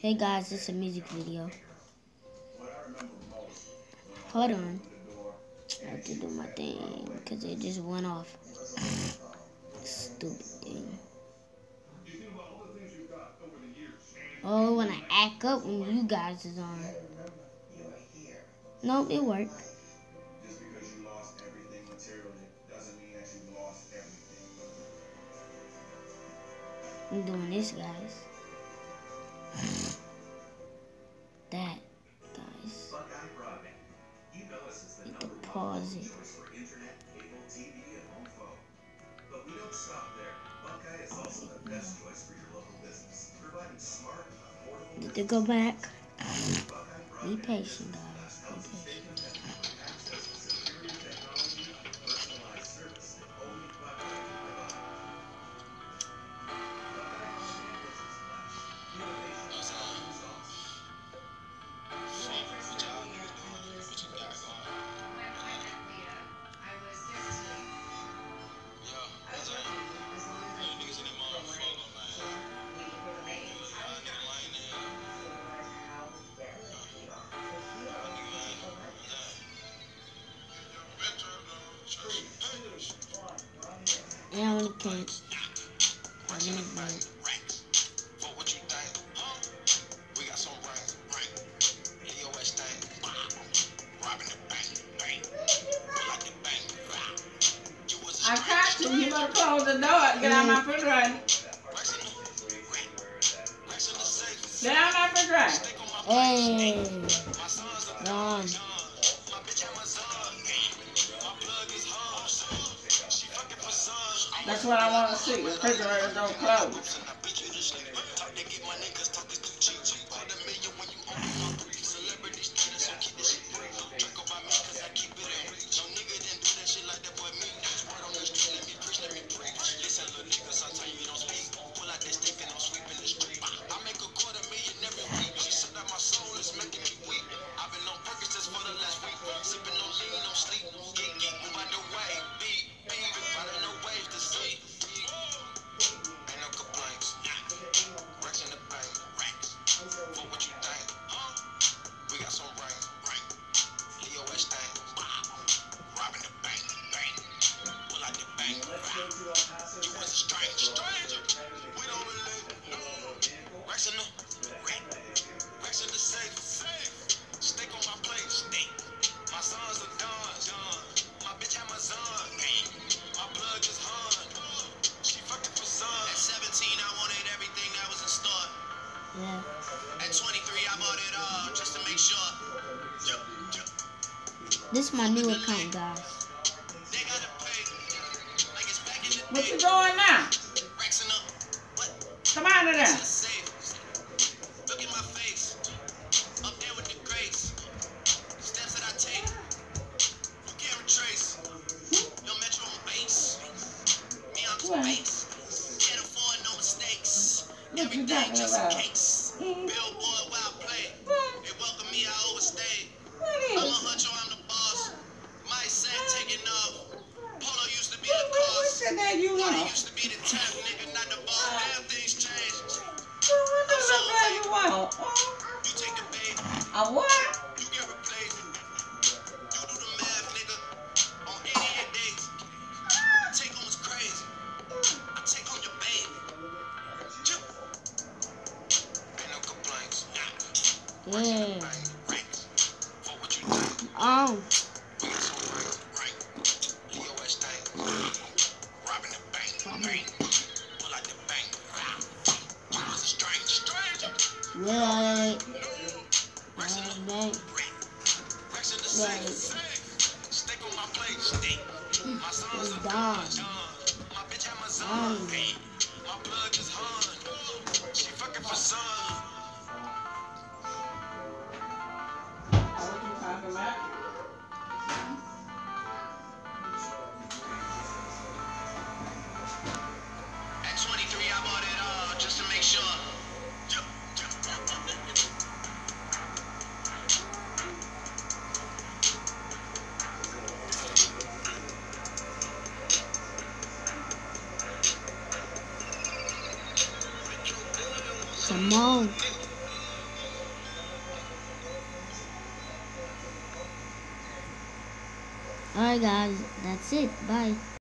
Hey guys, it's a music video. Hold on. I have to do my thing because it just went off. Stupid thing. Oh, when I act up when you guys is on. Nope, it worked. I'm doing this, guys. That, guys. Need to pause it. Need to go back. Be patient, guys. Be patient. And we can't. I tried to. You better close the door and get out my refrigerator. Get out my refrigerator. Hey. Gone. That's what I want to see. The refrigerator don't close. Yeah. At 23, I bought it all just to make sure. This is my new account, guys. They gotta pay like it's back in the What day. you doing now? Rexing up. What? Come out of there. Look at my face. Up there with the grace. Steps that I take. You can't retrace. Yo, Metro on base. Me on What? base. Can't afford no mistakes. What you Everything talking just a about? case. Billboard wild play. They welcome me, I overstayed. What I'm a is? huncho, I'm the boss. My set taking off. Polo used to be What the cost. that you Money want? used to be the tap, nigga, not the ball. Damn, things changed. What the fuck you want? You take the bait, A what? you get replaced. You do the math, nigga, on 88 days. Take on what's crazy. I take on your baby. Ain't no complaints. Yeah. For what you think. Oh. We got some right. EOS thing. Robbing the bank. Pull out the bank. You was a stranger. Right. Rex in the Right. Rex in the safe. Stick on my plate. Stick. My sons It's are done. my bitch Amazon. My plug is hun. She fucking for son. What you talking about? At 23, I bought it all just to make sure. Come on. Alright guys, that's it. Bye.